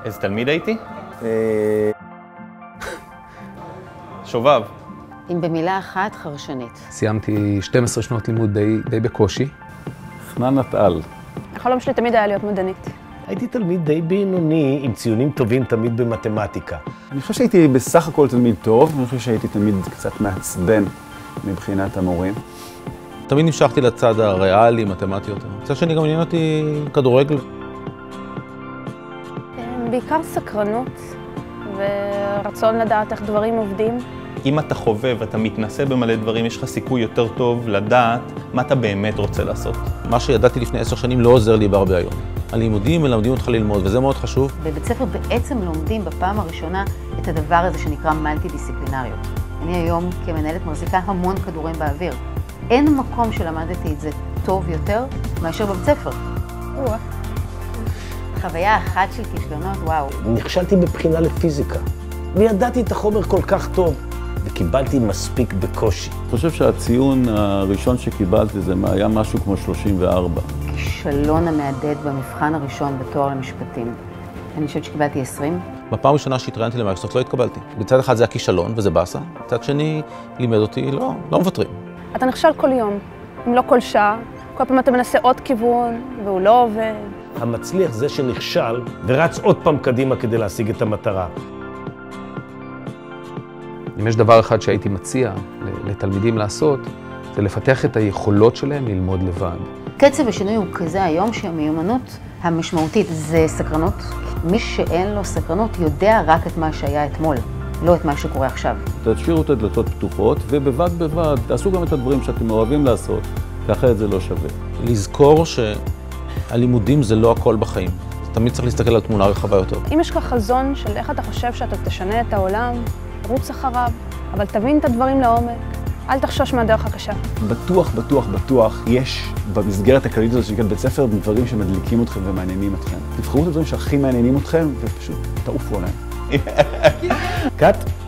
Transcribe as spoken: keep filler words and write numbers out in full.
איזה תלמיד הייתי? שובב. אם במילה אחת, חרשנית. סיימתי שתים עשרה שנות לימוד די, די בקושי. חנן נטעל. החלום שלי תמיד היה להיות מדענית. הייתי תלמיד די בינוני, עם ציונים טובים תמיד במתמטיקה. אני חושב שהייתי בסך הכל תלמיד טוב, אני חושב שהייתי תלמיד קצת מעצבן מבחינת המורים. תמיד נמשכתי לצד הריאלי, מתמטי יותר. מצד שני גם עניין אותי כדורגל. בעיקר סקרנות ורצון לדעת איך דברים עובדים. אם אתה חובב, אתה מתנסה במלא דברים, יש לך סיכוי יותר טוב לדעת מה אתה באמת רוצה לעשות. מה שידעתי לפני עשר שנים לא עוזר לי בהרבה היום. הלימודים מלמדים אותך ללמוד, וזה מאוד חשוב. בבית ספר בעצם לומדים בפעם הראשונה את הדבר הזה שנקרא מולטי-דיסציפלינריות. אני היום כמנהלת מחזיקה המון כדורים באוויר. אין מקום שלמדתי את זה טוב יותר מאשר בבית ספר. חוויה אחת של כישלונות, וואו. נכשלתי בבחינה לפיזיקה, וידעתי את החומר כל כך טוב, וקיבלתי מספיק בקושי. אני חושב שהציון הראשון שקיבלתי זה היה משהו כמו שלושים וארבע. כישלון המהדהד במבחן הראשון בתואר למשפטים. אני חושבת שקיבלתי עשרים. בפעם הראשונה שהתראיינתי למייקרוסופט לא התקבלתי. בצד אחד זה הכישלון וזה באסה, בצד שני לימד אותי, לא, לא מוותרים. אתה נכשל כל יום, אם לא כל שעה. כל פעם אתה מנסה עוד כיוון, והוא לא עובד. המצליח זה שנכשל ורץ עוד פעם קדימה כדי להשיג את המטרה. אם יש דבר אחד שהייתי מציע לתלמידים לעשות, זה לפתח את היכולות שלהם ללמוד לבד. קצב השינוי הוא כזה היום שהמיומנות המשמעותית זה סקרנות. מי שאין לו סקרנות יודע רק את מה שהיה אתמול, לא את מה שקורה עכשיו. תשאירו את הדלתות פתוחות, ובבד בבד תעשו גם את הדברים שאתם אוהבים לעשות, כי אחרת זה לא שווה. לזכור שהלימודים זה לא הכל בחיים. תמיד צריך להסתכל על תמונה רחבה יותר. אם יש לך חזון של איך אתה חושב שאתה תשנה את העולם, רוץ אחריו, אבל תבין את הדברים לעומק. אל תחשוש מהדרך הקשה. בטוח, בטוח, בטוח, יש במסגרת הכללית הזאת שנקראת בית ספר דברים שמדליקים אתכם ומעניינים אתכם. תבחרו את הדברים שהכי מעניינים אתכם ופשוט תעופו עליהם. קאט.